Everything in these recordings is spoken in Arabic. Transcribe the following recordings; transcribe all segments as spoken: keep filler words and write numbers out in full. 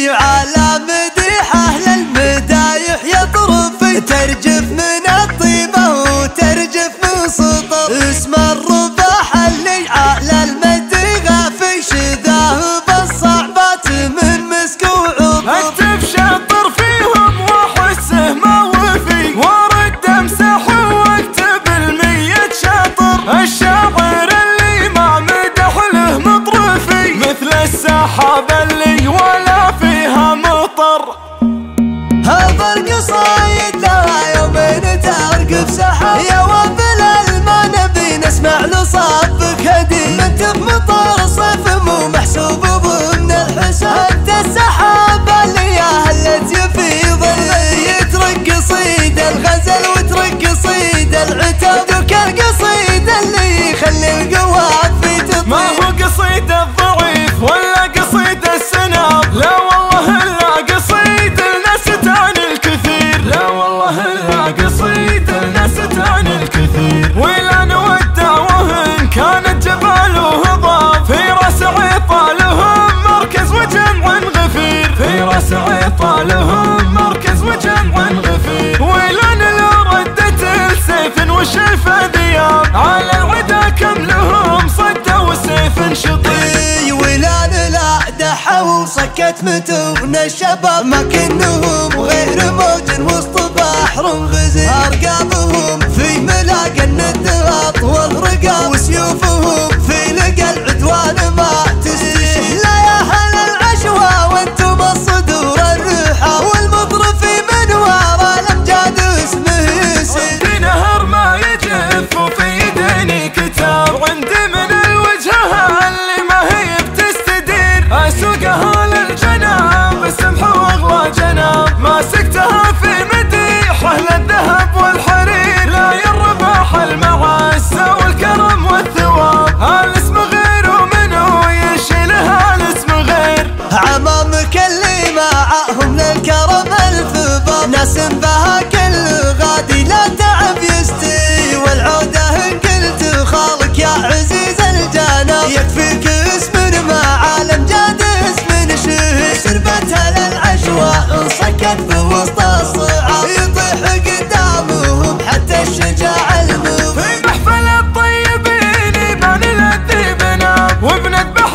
اللي على مديحه للمدايح يطرفي، ترجف من الطيبة وترجف من سطر. اسم الرباح اللي على المديحه في شذاه بالصعبات من مسك وعطر. اكتب شطر فيهم واحسه ما وفي، وارد امسح واكتب المية شطر. الشاعر اللي ما مدح له مطرفي، مثل السحاب اللي ولا فيها مطر. هذا القصايد لها يومين ترقب سحاب، يا وابل الما نبي نسمع لصابك هدي. انت بمطر صيف مو محسوب ضمن الحساب، انت السحاب اللي يا هلت يفيض يترك قصيد الغزل وترك قصيد العتاب. دوك القصيد اللي يخلي القواب في تطير، ما هو قصيد الضعيف ولا قصيد السناب، لا والله الا قصيد النست عن الكثير. لا والله الا قصيد النست عن الكثير. ولان ودع وهن كانت جباله هضاب، في راس عطالهم مركز وجمع غفير. في راس عطالهم مركز وجمع غفير. ولان لو ردت السيف وشيف ذياب، على العدا كم لهم صدوا وسيف شطير. ولان لا دحوا صكت متون الشباب، ما كنهم غير موج وسط بحر غزير. ارقامهم في ملاقى الندرات والرقاب، وسيوفهم في لقى العدوان ما تستشير. لا يا اهل العشوى وانتم الصدور الرحاب، والمطرف من ورا الامجاد اسمه يسير. في نهر ما يجف وفي يديني كتاب، عندي من الوجهه اللي ما هي بتستدير. اسوقها للجناب السمح واغلى جناب، ماسكتها في مديحه للذهب والحرير. لا يا الرباح المعسه والكرم والثواب، الاسم غير ومنه يشيلها الاسم غير. عمامك اللي معاهم للكرم الف باب، ناس بها كل غادي لا تعب يستي. والعوده ان قلت خالك يا عزيز الجناب، يكفيك اسم مع عالم جاد اسم شهير. سربتها للعشواء انصكت بوسط الصعاب، يطيح قدامهم حتى الشجاع المبين. في محفل الطيبين يبان الذي بناب، وبنذبح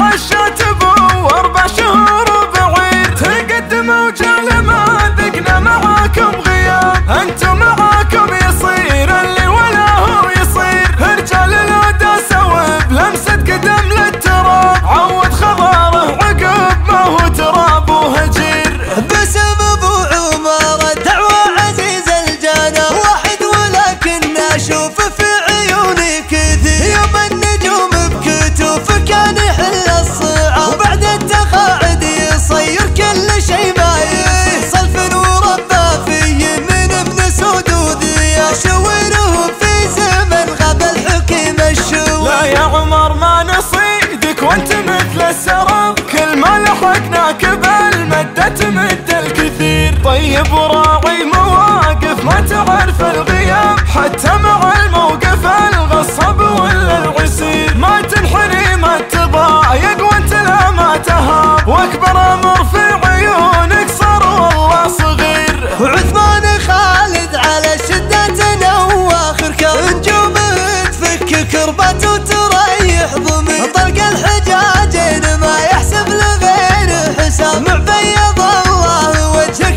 الشاتب واربع شهور وبعير. تقدموا وجال ما ذقنا معاكم غياب، انتم معاكم يصير اللي ولا هو يصير. رجال الهدى سوب لمسة قدم للتراب، عود خضاره عقب ما هو تراب وهجير. باسم ابو عمر الدعوة عزيز الجناب، واحد ولكن اشوف في عيوني كثير. يوم النجوم بكتوف كان يحل الصعاب، وبعد التقاعد يصير كل شيء باين. صلف وربى فيه من ابن سود وذياب، شويرهم في زمن غاب الحكيم الشوي. لا يا عمر ما نصيدك وانت مثل السراب، كل ما لحقناك بالمدة تمد الكثير. طيب وراعي مواقف ما تعرف الغياب، حتى مع الموقف الغصب ولا العسير. ما تنحني ما تضايق وانت لا ما تهاب، واكبر امر في عيونك صار والله صغير. وعثمان خالد على الشدة نواخر، كان نجومه تفك كربات وتريح ضمير. طلق الحجاجين ما يحسب لغير حساب، مع بيض الله وجهك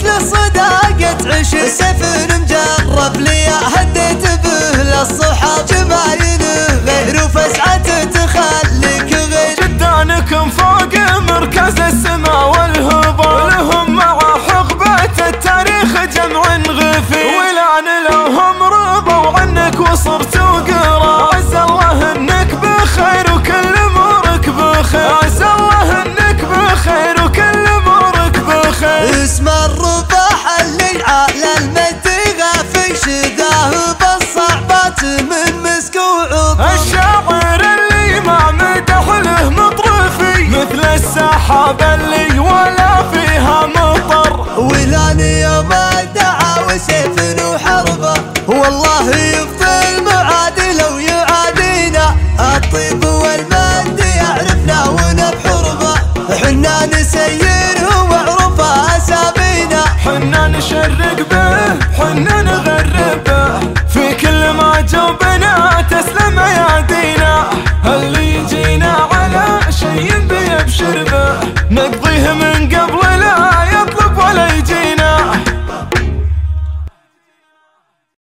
للصداقة عشر. سيف مجرب لي هديت به للصحاب، جمايله غير وفسعته تخليك غير. جدانكم فوق مركز السماء والهبوط، لهم مع حقبة التاريخ جمع غفير. ولان لهم رضوا عنك وصرتوا قراب، عز الله انك بخير وكل امورك بخير. عز الله انك بخير وكل امورك بخير. اسم الرباح اللي على المديحه في شذاه بالصعبات من مسك وعطر. الشاعر اللي ما مدح له مطرفي، حنا نشرق به حنا نغرب به في كل ما جوب